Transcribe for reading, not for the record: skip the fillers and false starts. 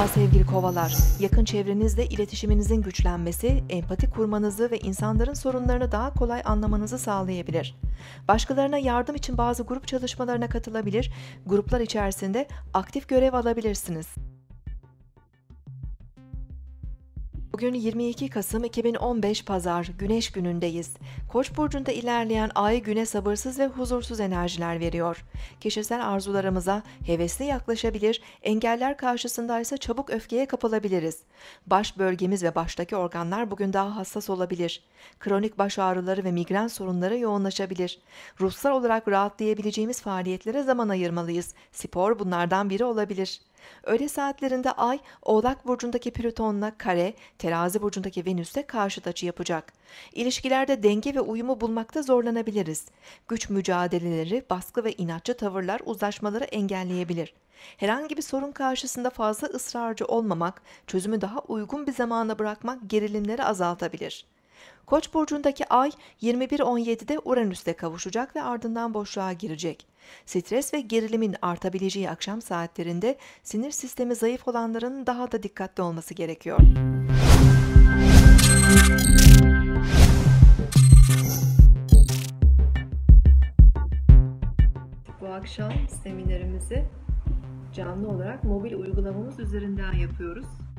Merhaba sevgili kovalar. Yakın çevrenizle iletişiminizin güçlenmesi, empati kurmanızı ve insanların sorunlarını daha kolay anlamanızı sağlayabilir. Başkalarına yardım için bazı grup çalışmalarına katılabilir, gruplar içerisinde aktif görev alabilirsiniz. Bugün 22 Kasım 2015 Pazar, Güneş günündeyiz. Koç burcunda ilerleyen ay güne sabırsız ve huzursuz enerjiler veriyor. Kişisel arzularımıza hevesli yaklaşabilir, engeller karşısında ise çabuk öfkeye kapılabiliriz. Baş bölgemiz ve baştaki organlar bugün daha hassas olabilir. Kronik baş ağrıları ve migren sorunları yoğunlaşabilir. Ruhsal olarak rahatlayabileceğimiz faaliyetlere zaman ayırmalıyız. Spor bunlardan biri olabilir. Öğle saatlerinde Ay, Oğlak burcundaki Plüton'la kare, Terazi burcundaki Venüs'te karşıt açı yapacak. İlişkilerde denge ve uyumu bulmakta zorlanabiliriz. Güç mücadeleleri, baskı ve inatçı tavırlar uzlaşmaları engelleyebilir. Herhangi bir sorun karşısında fazla ısrarcı olmamak, çözümü daha uygun bir zamana bırakmak gerilimleri azaltabilir. Koç burcundaki Ay 21.17'de Uranüs'te kavuşacak ve ardından boşluğa girecek. Stres ve gerilimin artabileceği akşam saatlerinde sinir sistemi zayıf olanların daha da dikkatli olması gerekiyor. Bu akşam seminerimizi canlı olarak mobil uygulamamız üzerinden yapıyoruz.